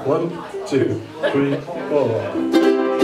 1, 2, 3, 4.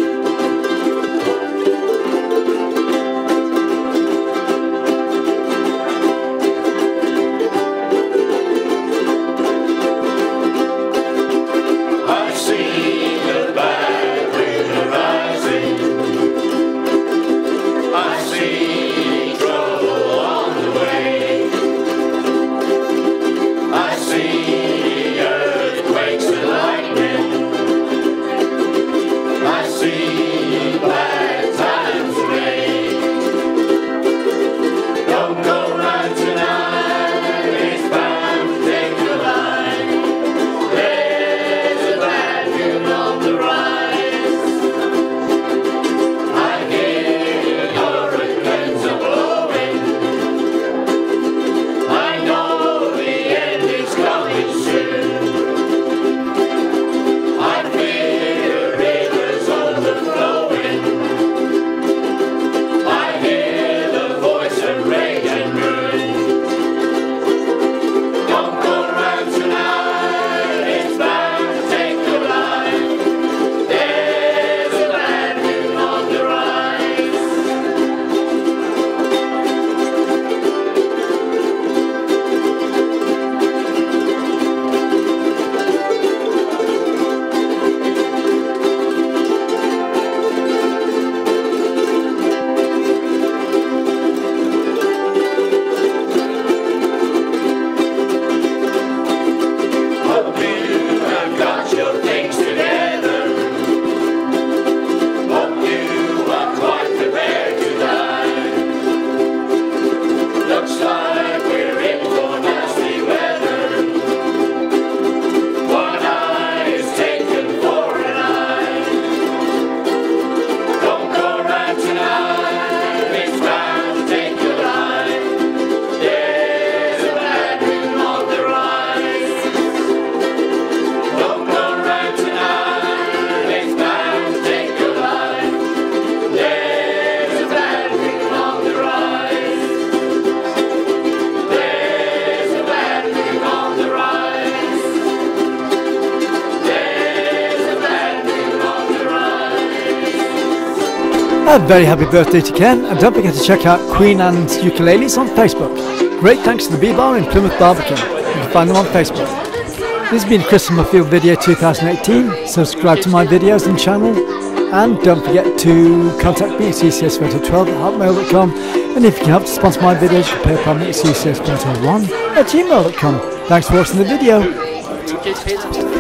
A very happy birthday to Ken, and don't forget to check out Queen and Ukuleles on Facebook. Great thanks to the Ba Bar in Plymouth Barbican. You can find them on Facebook. This has been Chris Summerfield Video 2018. Subscribe to my videos and channel, and don't forget to contact me at ccsventor12@hotmail.com, and if you can help to sponsor my videos, you can PayPal me at ccsventor1@gmail.com. Thanks for watching the video.